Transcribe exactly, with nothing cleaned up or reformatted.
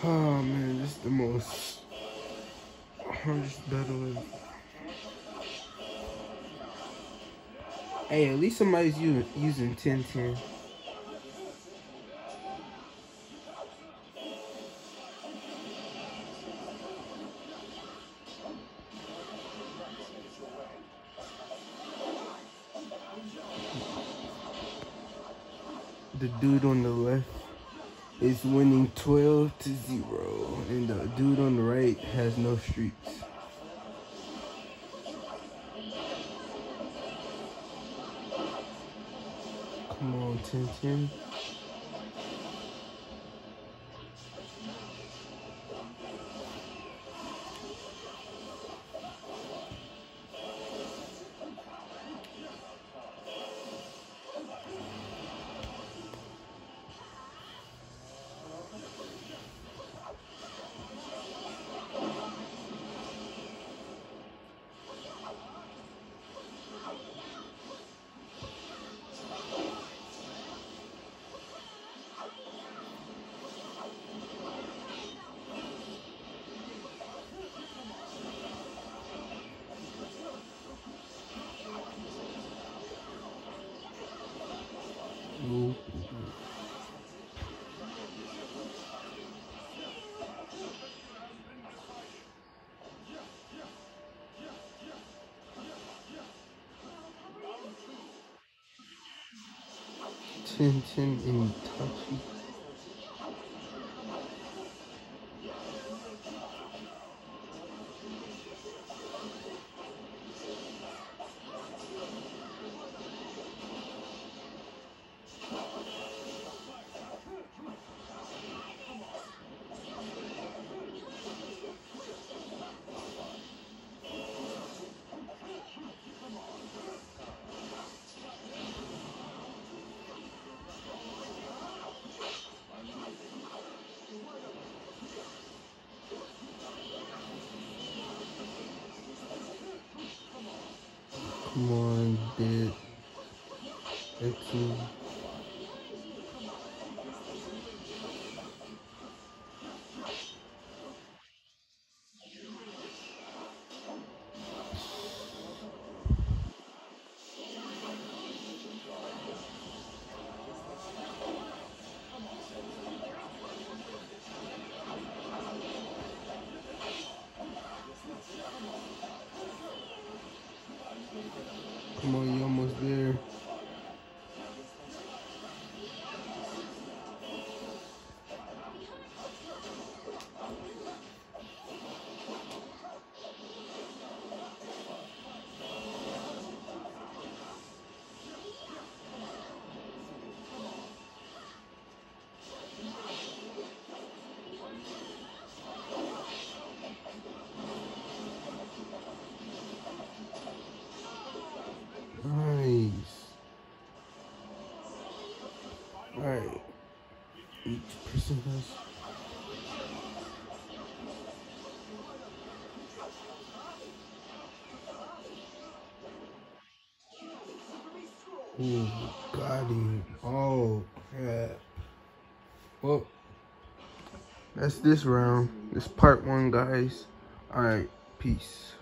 Oh man, this is the most hardest battle. Hey, at least somebody's using using ten ten. The dude on the left is winning twelve to zero, and the dude on the right has no streaks. Come on, ten ten. Ooh. ten ten in touchy. Come on, dead. Excellent. Come on, you almost there. Nice. Alright. Each person has. Ooh, got him. Oh, yeah. Well, that's this round. This part one, guys. Alright, peace.